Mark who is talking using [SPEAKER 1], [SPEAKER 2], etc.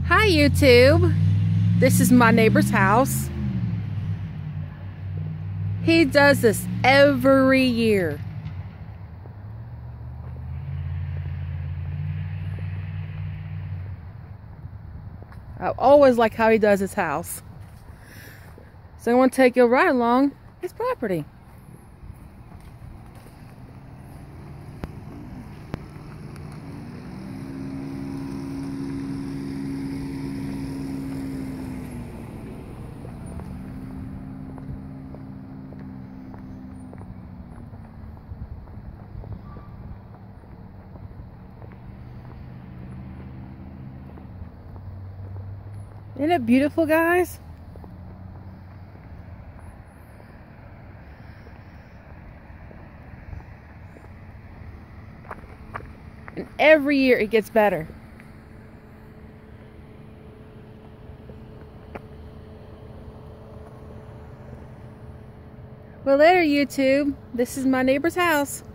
[SPEAKER 1] Hi YouTube, this is my neighbor's house. He does this every year. I always like how he does his house. So I want to take you right along his property. Isn't it beautiful, guys? And every year it gets better. Well, later YouTube, this is my neighbor's house.